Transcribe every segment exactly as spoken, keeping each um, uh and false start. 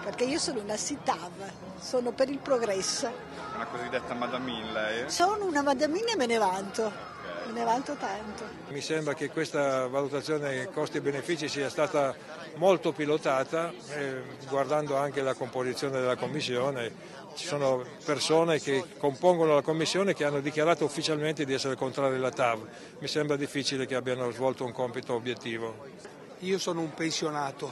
perché io sono una S I T A V, sono per il progresso. Una cosiddetta madamine lei? Sono una madamina e me ne vanto. Me ne vanto tanto. Mi sembra che questa valutazione costi e benefici sia stata molto pilotata, eh, guardando anche la composizione della Commissione. Ci sono persone che compongono la Commissione che hanno dichiarato ufficialmente di essere contrarie alla T A V. Mi sembra difficile che abbiano svolto un compito obiettivo. Io sono un pensionato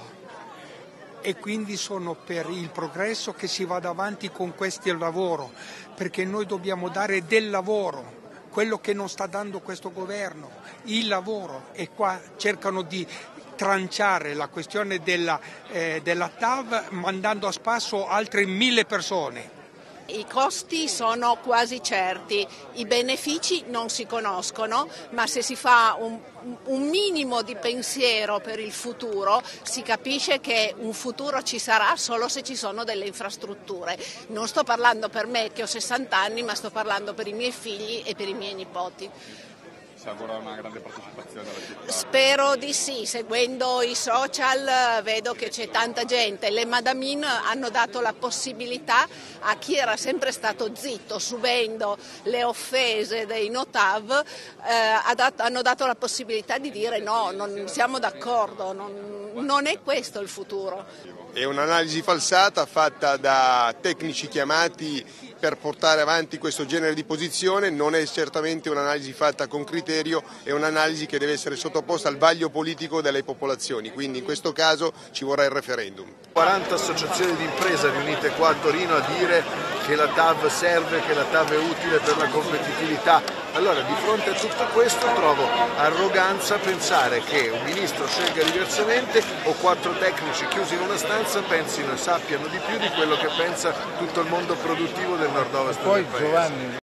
e quindi sono per il progresso, che si vada avanti con questo lavoro, perché noi dobbiamo dare del lavoro. Quello che non sta dando questo governo, il lavoro, e qua cercano di tranciare la questione della, eh, della T A V mandando a spasso altre mille persone. I costi sono quasi certi, i benefici non si conoscono, ma se si fa un, un minimo di pensiero per il futuro si capisce che un futuro ci sarà solo se ci sono delle infrastrutture. Non sto parlando per me che ho sessanta anni, ma sto parlando per i miei figli e per i miei nipoti. Si augura una grande partecipazione alla città? Spero di sì, seguendo i social vedo che c'è tanta gente. Le madamine hanno dato la possibilità a chi era sempre stato zitto, subendo le offese dei no T A V, eh, hanno dato la possibilità di dire no, non siamo d'accordo, non, non è questo il futuro. È un'analisi falsata fatta da tecnici chiamati per portare avanti questo genere di posizione, non è certamente un'analisi fatta con criterio, è un'analisi che deve essere sottoposta al vaglio politico delle popolazioni, quindi in questo caso ci vorrà il referendum. quaranta associazioni di impresa riunite qua a Torino a dire che la T A V serve, che la T A V è utile per la competitività. Allora, di fronte a tutto questo trovo arroganza pensare che un ministro scelga diversamente o quattro tecnici chiusi in una stanza pensino e sappiano di più di quello che pensa tutto il mondo produttivo del nord-ovest del paese.